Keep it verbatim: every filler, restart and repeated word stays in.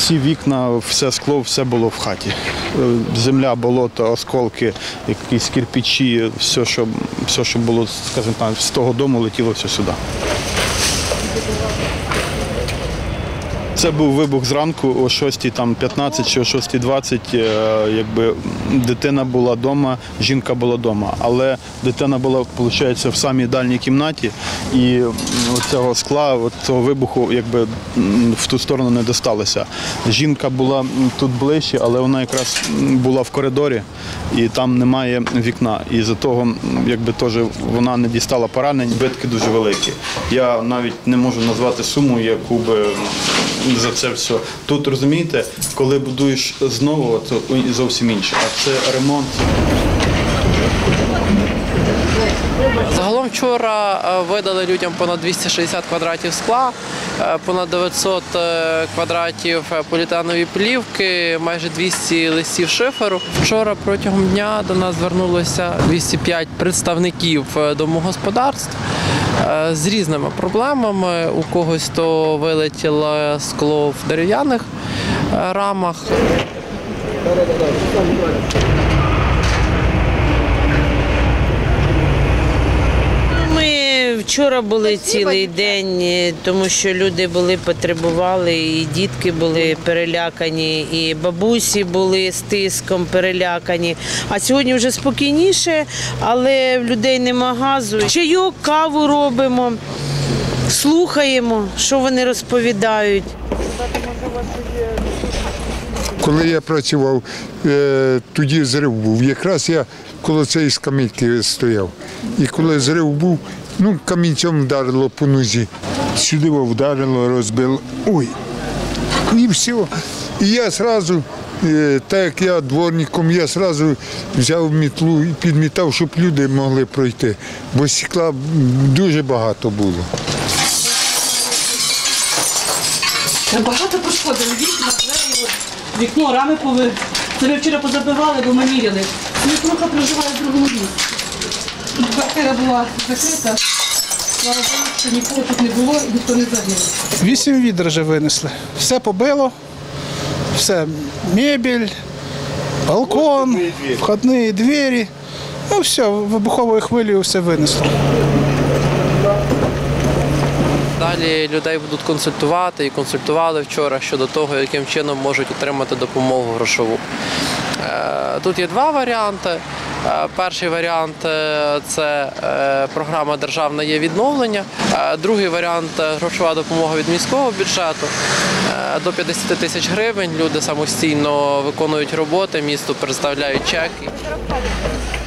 всі вікна, все скло, все було в хаті. Земля, болото, осколки, якісь кирпичі, все, що, все, що було, скажімо так, з того дому летіло все сюди. Це був вибух зранку о шостій п'ятнадцять чи о шостій двадцять, якби дитина була вдома, жінка була вдома. Але дитина була, виходить, в самій дальній кімнаті, і цього скла, цього вибуху, якби в ту сторону не досталося. Жінка була тут ближче, але вона якраз була в коридорі, і там немає вікна. І за того, якби теж вона не дістала поранень, битки дуже великі. Я навіть не можу назвати суму, яку би за це все. Тут, розумієте, коли будуєш знову, то зовсім інше. А це ремонт. Загалом вчора видали людям понад двісті шістдесят квадратів скла, понад дев'ятсот квадратів поліетиленової плівки, майже двісті листів шиферу. Вчора протягом дня до нас звернулося двісті п'ять представників домогосподарств з різними проблемами. У когось то вилетіло скло в дерев'яних рамах. Вчора були цілий день, тому що люди були, потребували, і дітки були перелякані, і бабусі були з тиском перелякані. А сьогодні вже спокійніше, але в людей нема газу. Чайок, каву робимо, слухаємо, що вони розповідають. Коли я працював, тоді зрив був. Якраз я коло цієї скамейки стояв. І коли зрив був, ну, камінцем вдарило по нозі. Сюди вдарило, розбило. Ой, і все. І я одразу, так як я дворником, я одразу взяв мітлу і підмітав, щоб люди могли пройти. Бо стекла дуже багато було. Багато пошкодили вікна, вікно, рами пови. Це ми вчора позабивали, бо ми міряли. Ми трохи проживали в другому місці. Квартира була закрита, слава Богу, що нікого тут не було і ніхто не загинув. Вісім відер вже винесли. Все побило, все, мебель, балкон, входні двері. Ну все, вибуховою хвилею все винесло. Далі людей будуть консультувати і консультували вчора щодо того, яким чином можуть отримати допомогу грошову. Тут є два варіанти. Перший варіант – це програма «Державне є відновлення». Другий варіант – грошова допомога від міського бюджету. До п'ятдесят тисяч гривень люди самостійно виконують роботи, місту представляють чеки.